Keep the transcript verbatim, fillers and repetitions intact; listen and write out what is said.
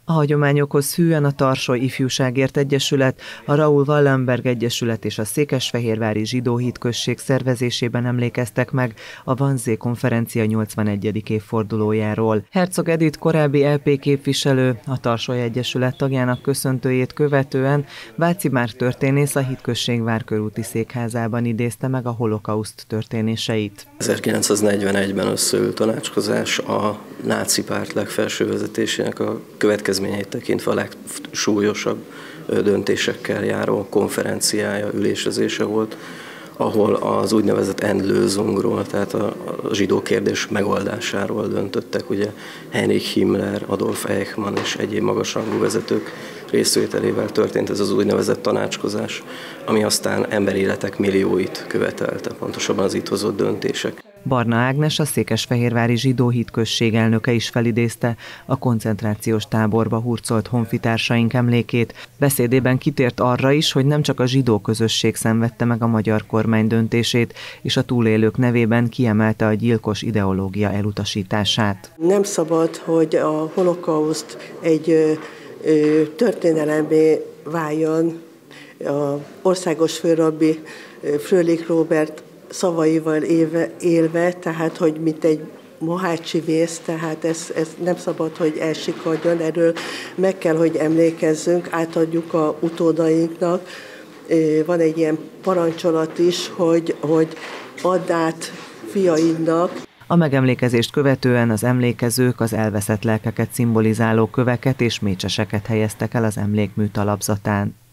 A hagyományokhoz hűen a Tarsoly Ifjúságért Egyesület, a Raoul Wallenberg Egyesület és a Székesfehérvári Zsidó Hitközség szervezésében emlékeztek meg a Wannsee konferencia nyolcvanegyedik évfordulójáról. Herzog Edith korábbi é pé képviselő, a Tarsoly Egyesület tagjának köszöntőjét követően Váci Márk történész a Hitközség várkörúti székházában idézte meg a holokauszt történéseit. ezerkilencszáznegyvenegyben összeült tanácskozás a náci párt legfelső vezetésének a következményeit tekintve a legsúlyosabb döntésekkel járó konferenciája, ülésezése volt, ahol az úgynevezett Endlösungról, tehát a zsidó kérdés megoldásáról döntöttek, ugye Heinrich Himmler, Adolf Eichmann és egyéb magasrangú vezetők részvételével történt ez az úgynevezett tanácskozás, ami aztán emberéletek millióit követelte, pontosabban az itt hozott döntések. Barna Ágnes, a Székesfehérvári Zsidó Hitközség elnöke is felidézte a koncentrációs táborba hurcolt honfitársaink emlékét. Beszédében kitért arra is, hogy nem csak a zsidó közösség szenvedte meg a magyar kormány döntését, és a túlélők nevében kiemelte a gyilkos ideológia elutasítását. Nem szabad, hogy a holokauszt egy ö, ö, történelembé váljon. Az országos főrabbi Fröhlich Róbert szavaival élve, élve, tehát, hogy mint egy mohácsi vész, tehát ez, ez nem szabad, hogy elsikadjon, erről meg kell, hogy emlékezzünk, átadjuk a utódainknak. Van egy ilyen parancsolat is, hogy, hogy add át fiainknak. A megemlékezést követően az emlékezők az elveszett lelkeket szimbolizáló köveket és mécseseket helyeztek el az emlékmű talapzatán.